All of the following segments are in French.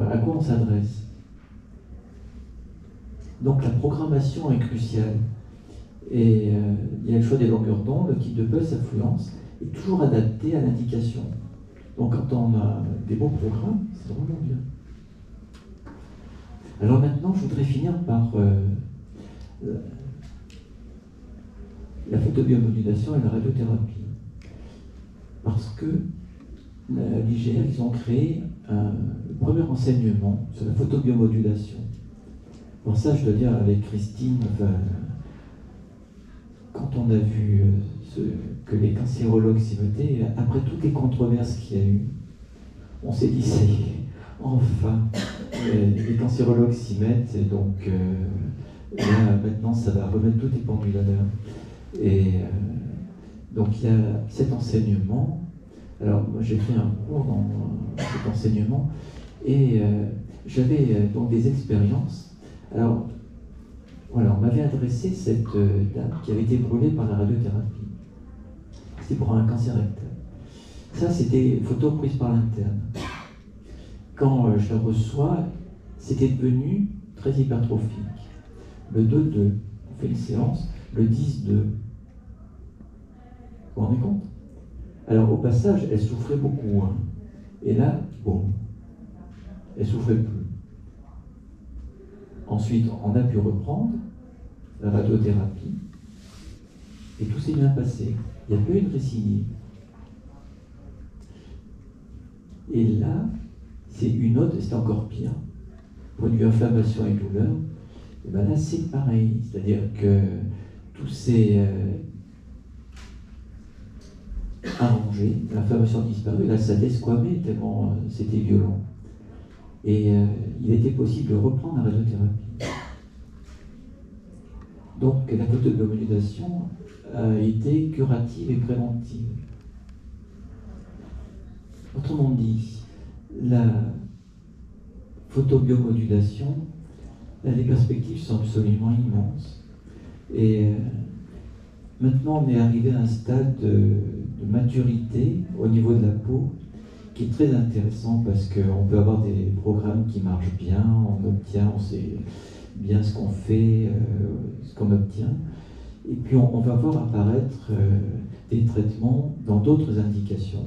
à quoi on s'adresse. Donc la programmation est cruciale. Et il y a le choix des longueurs d'onde, le type de pulse, affluence, est toujours adapté à l'indication. Donc quand on a des beaux programmes, c'est vraiment bien. Alors maintenant, je voudrais finir par la photobiomodulation et la radiothérapie. Parce que l'IGR, ils ont créé le premier enseignement sur la photobiomodulation. Pour ça, je dois dire avec Christine, quand on a vu que les cancérologues s'y mettaient, après toutes les controverses qu'il y a eu, on s'est dit, c'est enfin, les cancérologues s'y mettent, et donc là, maintenant, ça va remettre toutes les pendules à l'heure. Et donc, il y a cet enseignement. Alors, moi, j'ai fait un cours dans cet enseignement, et j'avais donc des expériences. Alors, voilà, on m'avait adressé cette dame qui avait été brûlée par la radiothérapie. C'était pour un cancer rectal. Ça, c'était photo prise par l'interne. Quand je la reçois, c'était devenu très hypertrophique. Le 2-2, on fait une séance, le 10-2. Vous vous rendez compte? Alors, au passage, elle souffrait beaucoup. Hein. Et là, bon, elle souffrait plus. Ensuite, on a pu reprendre la radiothérapie et tout s'est bien passé. Il n'y a pas eu de récidive. Et là, c'est une autre, c'est encore pire. Point de vue inflammation et douleur, et ben là c'est pareil. C'est-à-dire que tout s'est arrangé, l'inflammation a disparu, là ça desquamait tellement c'était violent. Et il était possible de reprendre la radiothérapie. Donc la photobiomodulation a été curative et préventive. Autrement dit, la photobiomodulation, les perspectives sont absolument immenses. Et maintenant, on est arrivé à un stade de maturité au niveau de la peau qui est très intéressant parce qu'on peut avoir des programmes qui marchent bien, on sait bien ce qu'on fait, ce qu'on obtient. Et puis on va voir apparaître des traitements dans d'autres indications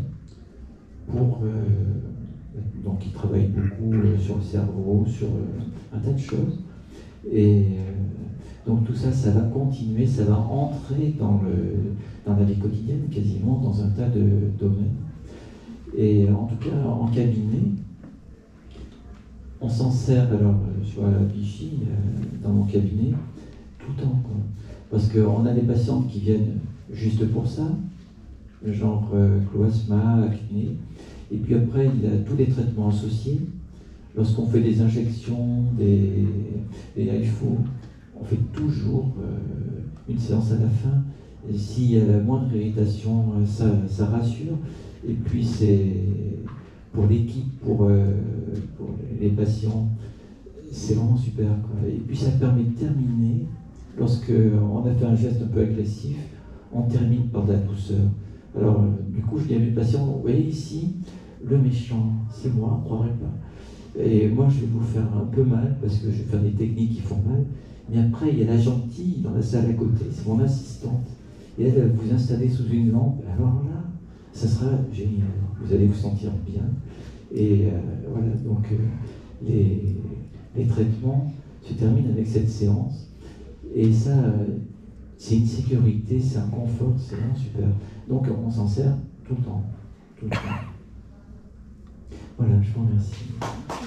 donc ils travaillent beaucoup sur le cerveau, sur un tas de choses. Et donc tout ça, ça va continuer, ça va entrer dans la vie quotidienne, quasiment dans un tas de domaines. Et en tout cas, en cabinet, on s'en sert, alors sur la Vichy, dans mon cabinet, tout le temps, quoi. Parce qu'on a des patientes qui viennent juste pour ça, genre cloasma, acné. Et puis après, il y a tous les traitements associés. Lorsqu'on fait des injections, des HIFO, on fait toujours une séance à la fin. Et s'il y a la moindre irritation, ça rassure. Et puis c'est pour l'équipe, pour les patients, c'est vraiment super, quoi. Et puis ça permet de terminer, lorsqu'on a fait un geste un peu agressif, on termine par de la douceur. Alors du coup, je dis à mes patients, vous voyez ici, le méchant, c'est moi, on ne croirait pas. Et moi, je vais vous faire un peu mal, parce que je vais faire des techniques qui font mal. Mais après, il y a la gentille dans la salle à côté, c'est mon assistante. Et elle va vous installer sous une lampe. Alors là, ça sera génial. Vous allez vous sentir bien. Et voilà, donc les traitements se terminent avec cette séance. Et ça, c'est une sécurité, c'est un confort, c'est vraiment super. Donc on s'en sert tout le temps. Tout le temps. Voilà, je vous remercie.